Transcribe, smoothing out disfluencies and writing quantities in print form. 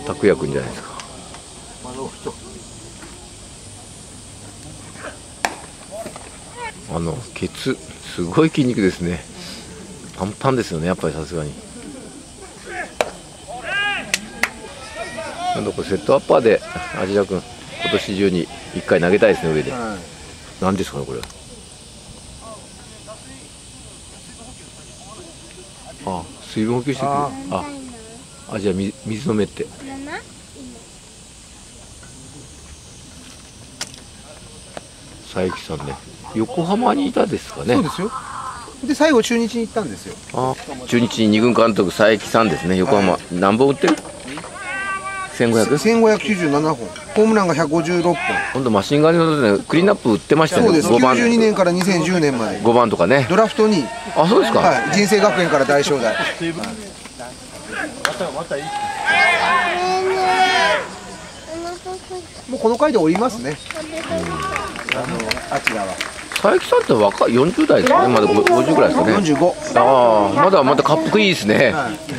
拓也君じゃないですか。ケツすごい筋肉ですね。パンパンですよね、やっぱりさすがに。なんだこれセットアッパーで芦田君今年中に1回投げたいですね、上で。何ですかねこれ。あ、水分補給してくる。あ、じゃあ水飲めって。佐伯さんね、横浜にいたですかね。 そうですよ。で最後中日に行ったんですよ。 中日2軍監督佐伯さんですね。横浜、何本打ってる ？1597本、ホームランが156本。 今度マシンガンのクリーンアップ打ってましたね。 そうです。92年から2010年まで 5番とかね。 ドラフト2位。 あ、そうですか。 はい、人生学園から大正大。もうこの回で降りますね。あちらは佐伯さんって若い40代ですかね。まだ50ぐらいですかね。 45。 ああ、まだ滑腹いいですね。